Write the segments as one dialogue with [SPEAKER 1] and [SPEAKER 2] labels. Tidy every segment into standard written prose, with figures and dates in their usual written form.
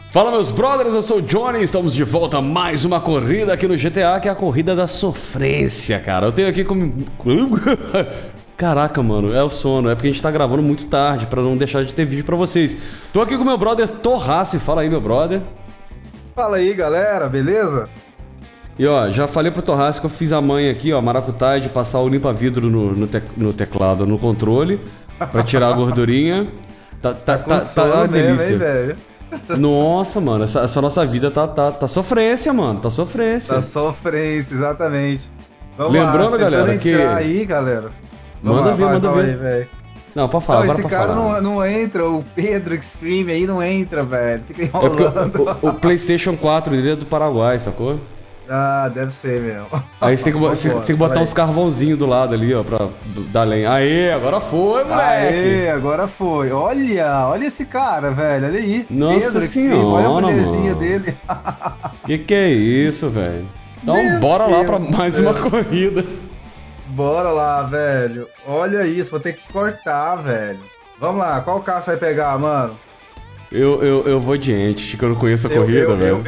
[SPEAKER 1] Fala, meus brothers, eu sou o Johnny, estamos de volta a mais uma corrida aqui no GTA, que é a corrida da sofrência, cara. Eu tenho aqui como... Caraca, mano, é o sono, é porque a gente tá gravando muito tarde, pra não deixar de ter vídeo pra vocês. Tô aqui com o meu brother Torrace, fala aí, meu brother.
[SPEAKER 2] Fala aí, galera, beleza?
[SPEAKER 1] E ó, já falei pro Torrace que eu fiz a manha aqui, ó, maracutaia, de passar o limpa-vidro no teclado, no controle, pra tirar a gordurinha. Tá uma delícia.
[SPEAKER 2] Hein, velho?
[SPEAKER 1] Nossa, mano, essa nossa vida tá sofrência, mano, tá sofrência.
[SPEAKER 2] Tá sofrência, exatamente. Vamos
[SPEAKER 1] Lembrando,
[SPEAKER 2] lá,
[SPEAKER 1] galera, que...
[SPEAKER 2] aí, galera.
[SPEAKER 1] Manda ver, manda ver.
[SPEAKER 2] Aí, velho.
[SPEAKER 1] Não, pode falar,
[SPEAKER 2] não,
[SPEAKER 1] agora
[SPEAKER 2] esse cara não entra, o Pedro Extreme aí não entra, velho. Fica enrolando.
[SPEAKER 1] É porque o PlayStation 4 dele é do Paraguai, sacou?
[SPEAKER 2] Ah, deve ser mesmo.
[SPEAKER 1] Aí você tem que botar uns carvãozinhos do lado ali, ó, pra dar lenha. Aê, agora foi, moleque!
[SPEAKER 2] Aê, agora foi. Olha esse cara, velho, olha aí.
[SPEAKER 1] Nossa
[SPEAKER 2] Pedro
[SPEAKER 1] senhora,
[SPEAKER 2] Extreme, olha a mulherzinha
[SPEAKER 1] mano.
[SPEAKER 2] dele.
[SPEAKER 1] Que é isso, velho? Então
[SPEAKER 2] Meu
[SPEAKER 1] bora lá
[SPEAKER 2] Deus
[SPEAKER 1] pra
[SPEAKER 2] do
[SPEAKER 1] mais
[SPEAKER 2] céu.
[SPEAKER 1] uma corrida.
[SPEAKER 2] Bora lá, velho. Olha isso, vou ter que cortar, velho. Vamos lá, qual carro você vai pegar, mano?
[SPEAKER 1] Eu vou de Ente, que eu não conheço a corrida, velho.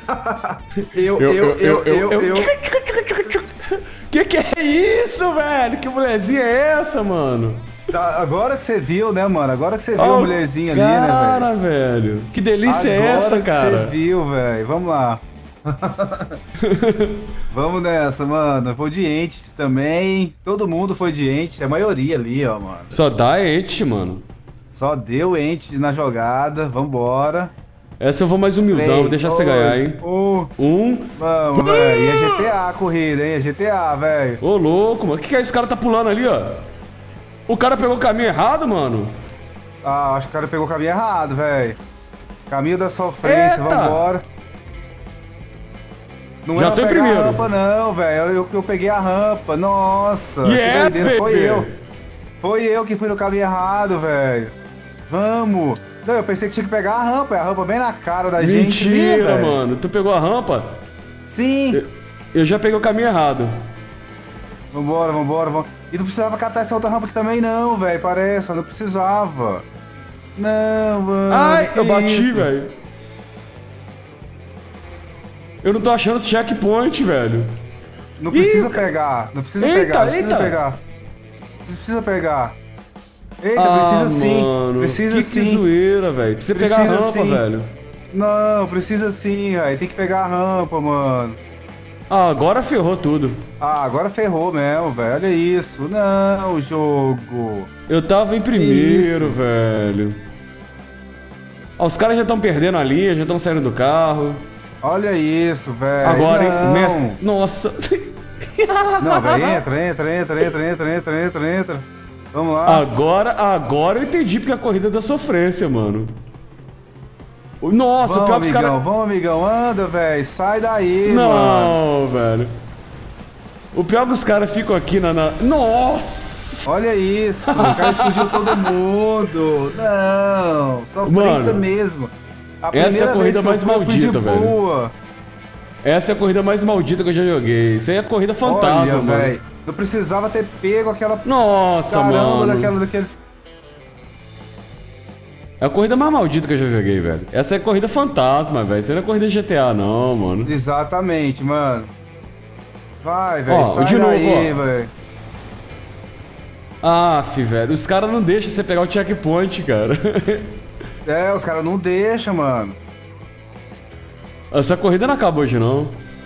[SPEAKER 1] Que é isso, velho? Que mulherzinha é essa, mano?
[SPEAKER 2] Agora que você viu, né, mano? Agora que você viu a mulherzinha ali, né, velho?
[SPEAKER 1] Cara, velho. Que delícia é essa, cara?
[SPEAKER 2] Agora que você viu, velho. Vamos lá. Vamos nessa, mano. Eu vou de Ente também. Todo mundo foi de Ente. A maioria ali, ó, mano.
[SPEAKER 1] Só dá Ente, mano.
[SPEAKER 2] Só deu Ente na jogada. Vambora.
[SPEAKER 1] Essa eu vou mais humildão, vou deixar você ganhar, hein?
[SPEAKER 2] Vamos, velho. E é GTA a corrida, hein? É GTA, velho.
[SPEAKER 1] Ô, louco, mano. O que é esse cara tá pulando ali, ó? O cara pegou o caminho errado, mano?
[SPEAKER 2] Ah, acho que o cara pegou o caminho errado, velho. Caminho da sofrência,
[SPEAKER 1] Eita!
[SPEAKER 2] vambora. Não
[SPEAKER 1] Já
[SPEAKER 2] era
[SPEAKER 1] tô em
[SPEAKER 2] pegar
[SPEAKER 1] primeiro.
[SPEAKER 2] a rampa, não, velho. Eu peguei a rampa. Nossa.
[SPEAKER 1] Yes,
[SPEAKER 2] que doideira. Foi
[SPEAKER 1] baby.
[SPEAKER 2] eu. Foi eu que fui no caminho errado, velho. Vamos. Não, eu pensei que tinha que pegar a rampa bem na cara da gente.
[SPEAKER 1] Mentira,
[SPEAKER 2] ali,
[SPEAKER 1] mano. Tu pegou a rampa?
[SPEAKER 2] Sim.
[SPEAKER 1] Eu já peguei o caminho errado.
[SPEAKER 2] Vambora. E não precisava catar essa outra rampa aqui também, não, velho. Parece, não precisava. Não, mano.
[SPEAKER 1] Ai,
[SPEAKER 2] que
[SPEAKER 1] eu bati,
[SPEAKER 2] isso?
[SPEAKER 1] velho. Eu não tô achando esse checkpoint, velho.
[SPEAKER 2] Não precisa
[SPEAKER 1] Ih,
[SPEAKER 2] pegar. Não precisa
[SPEAKER 1] eita,
[SPEAKER 2] pegar. Não precisa
[SPEAKER 1] eita.
[SPEAKER 2] pegar. Não precisa pegar. Eita,
[SPEAKER 1] Ah,
[SPEAKER 2] precisa sim.
[SPEAKER 1] mano.
[SPEAKER 2] Precisa
[SPEAKER 1] que
[SPEAKER 2] sim.
[SPEAKER 1] zoeira, velho. Precisa pegar a
[SPEAKER 2] Precisa
[SPEAKER 1] rampa,
[SPEAKER 2] sim.
[SPEAKER 1] velho.
[SPEAKER 2] Não, precisa sim, velho. Tem que pegar a rampa, mano.
[SPEAKER 1] Ah, agora ferrou tudo.
[SPEAKER 2] Ah, agora ferrou mesmo, velho. Olha isso. Não, jogo.
[SPEAKER 1] Eu tava em primeiro,
[SPEAKER 2] Isso.
[SPEAKER 1] velho. Ó, os caras já estão perdendo a linha, já estão saindo do carro.
[SPEAKER 2] Olha isso, velho.
[SPEAKER 1] Agora, hein?
[SPEAKER 2] Não.
[SPEAKER 1] Mestre. Nossa.
[SPEAKER 2] Não, velho. Entra. Vamos lá.
[SPEAKER 1] Agora eu entendi porque a corrida é da sofrência, mano. Nossa, o pior que os caras...
[SPEAKER 2] Vamos, amigão. Anda, velho. Sai daí, mano.
[SPEAKER 1] Não, velho. O pior que os caras ficam aqui na... Nossa!
[SPEAKER 2] Olha isso. O cara explodiu todo mundo. Não. Sofrência
[SPEAKER 1] Mano,
[SPEAKER 2] mesmo.
[SPEAKER 1] essa é a corrida mais
[SPEAKER 2] eu fui de
[SPEAKER 1] maldita, velho.
[SPEAKER 2] boa.
[SPEAKER 1] Essa é a corrida mais maldita que eu já joguei. Isso aí é corrida fantasma,
[SPEAKER 2] Olha,
[SPEAKER 1] mano.
[SPEAKER 2] velho. Não precisava ter pego aquela...
[SPEAKER 1] Nossa,
[SPEAKER 2] Caramba,
[SPEAKER 1] mano.
[SPEAKER 2] daqueles...
[SPEAKER 1] É a corrida mais maldita que eu já joguei, velho. Essa é corrida fantasma, velho. Isso não é corrida de GTA, não, mano.
[SPEAKER 2] Exatamente, mano. Vai, velho.
[SPEAKER 1] Ó,
[SPEAKER 2] Sai
[SPEAKER 1] de novo,
[SPEAKER 2] daí,
[SPEAKER 1] ó.
[SPEAKER 2] velho.
[SPEAKER 1] Aff, velho. Os caras não deixam você pegar o checkpoint, cara.
[SPEAKER 2] É, os caras não deixam, mano.
[SPEAKER 1] Essa corrida não acabou hoje, não.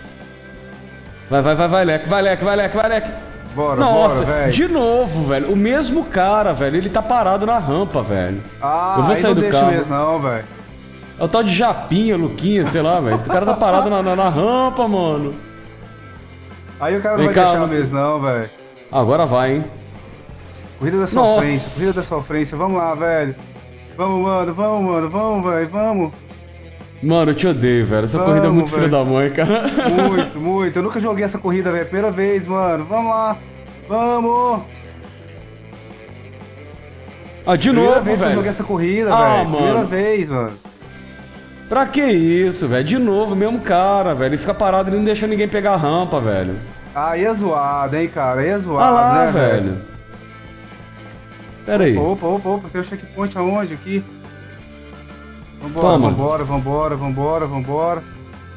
[SPEAKER 1] Vai, leque.
[SPEAKER 2] Bora,
[SPEAKER 1] Nossa,
[SPEAKER 2] bora, velho.
[SPEAKER 1] de novo, velho. O mesmo cara, velho. Ele tá parado na rampa, velho.
[SPEAKER 2] Ah,
[SPEAKER 1] Eu vou
[SPEAKER 2] aí
[SPEAKER 1] sair
[SPEAKER 2] não
[SPEAKER 1] do
[SPEAKER 2] deixa
[SPEAKER 1] carro.
[SPEAKER 2] mesmo, não, velho.
[SPEAKER 1] É o tal de Japinha, Luquinha, sei lá, velho. O cara tá parado na rampa, mano.
[SPEAKER 2] Aí o cara não
[SPEAKER 1] Vem
[SPEAKER 2] vai
[SPEAKER 1] cá,
[SPEAKER 2] deixar
[SPEAKER 1] mano.
[SPEAKER 2] mesmo, não, velho.
[SPEAKER 1] Agora vai, hein.
[SPEAKER 2] Corrida da sofrência, corrida da sofrência. Vamos lá, velho. Vamos, velho, vamos.
[SPEAKER 1] Mano, eu te odeio, velho. Essa
[SPEAKER 2] Vamos,
[SPEAKER 1] corrida é muito filha
[SPEAKER 2] velho.
[SPEAKER 1] da mãe, cara.
[SPEAKER 2] Muito. Eu nunca joguei essa corrida, velho. Primeira vez, mano. Vamos lá. Vamos.
[SPEAKER 1] Ah, de
[SPEAKER 2] Primeira
[SPEAKER 1] novo,
[SPEAKER 2] vez que eu joguei
[SPEAKER 1] velho.
[SPEAKER 2] essa corrida,
[SPEAKER 1] Ah,
[SPEAKER 2] velho. Primeira
[SPEAKER 1] mano.
[SPEAKER 2] vez, mano.
[SPEAKER 1] Pra que isso, velho? De novo, mesmo cara, velho. Ele fica parado e não deixa ninguém pegar a rampa, velho.
[SPEAKER 2] Aí é zoado, hein, cara. Aí é zoado,
[SPEAKER 1] Ah lá,
[SPEAKER 2] né,
[SPEAKER 1] velho. Pera aí.
[SPEAKER 2] Opa. Tem o checkpoint aonde aqui?
[SPEAKER 1] Toma.
[SPEAKER 2] Vambora.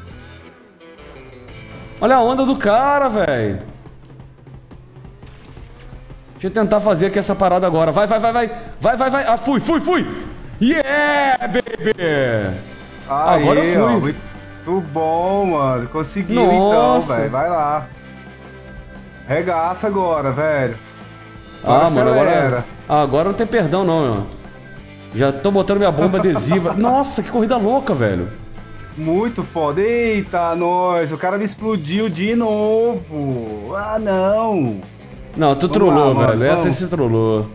[SPEAKER 1] Olha a onda do cara, velho. Deixa eu tentar fazer aqui essa parada agora. Vai. Ah, fui. Yeah, baby.
[SPEAKER 2] Aí,
[SPEAKER 1] agora eu fui.
[SPEAKER 2] Ó, muito bom, mano. Conseguiu então, velho. Vai lá. Regaça agora, velho.
[SPEAKER 1] Mano, agora não tem perdão não, meu. Já tô botando minha bomba adesiva. Nossa, que corrida louca, velho.
[SPEAKER 2] Muito foda. Eita, nós. O cara me explodiu de novo. Ah, não.
[SPEAKER 1] Não, tu trollou, velho. Essa aí você trollou.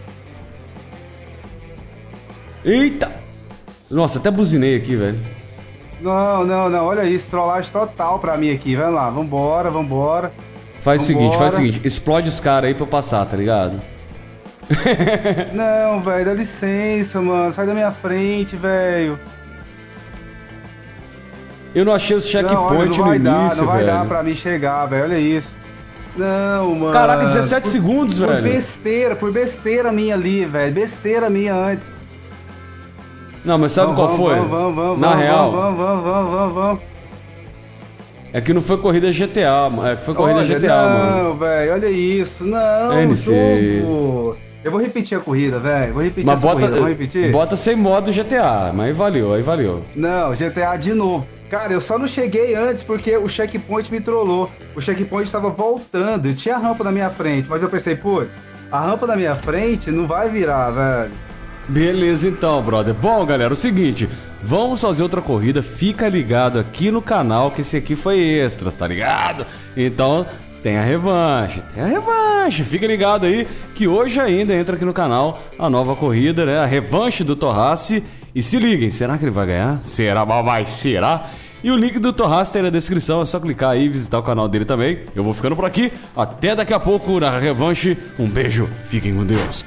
[SPEAKER 1] Eita. Nossa, até buzinei aqui, velho.
[SPEAKER 2] Não. Olha isso. Trollagem total pra mim aqui. Vai lá. Vambora.
[SPEAKER 1] Faz o seguinte. Explode os caras aí pra eu passar, tá ligado?
[SPEAKER 2] Não, velho. Dá licença, mano. Sai da minha frente, velho.
[SPEAKER 1] Eu não achei os checkpoint no início, velho.
[SPEAKER 2] Não vai dar pra mim chegar, velho. Olha isso. Não, mano.
[SPEAKER 1] Caraca, 17 segundos, velho.
[SPEAKER 2] Por besteira minha ali, velho. Besteira minha antes.
[SPEAKER 1] Não, mas sabe qual foi? Na real.
[SPEAKER 2] Vamos.
[SPEAKER 1] É que não foi corrida GTA, é que foi corrida GTA, mano.
[SPEAKER 2] Não, velho, olha isso. Não, jogo. Eu vou repetir a corrida, velho. Vamos repetir?
[SPEAKER 1] Bota sem modo GTA, mas aí valeu.
[SPEAKER 2] Não, GTA de novo. Cara, eu só não cheguei antes porque o checkpoint me trollou. O checkpoint tava voltando, tinha rampa na minha frente, mas eu pensei, putz, a rampa na minha frente não vai virar, velho.
[SPEAKER 1] Beleza então, brother. Bom, galera, o seguinte, vamos fazer outra corrida, fica ligado aqui no canal que esse aqui foi extra, tá ligado? Então, tem a revanche, fica ligado aí que hoje ainda entra aqui no canal a nova corrida, né? A revanche do Torrace. E se liguem, será que ele vai ganhar? Será, mas será? E o link do Torrace tem na descrição, é só clicar aí e visitar o canal dele também. Eu vou ficando por aqui, até daqui a pouco na revanche. Um beijo, fiquem com Deus.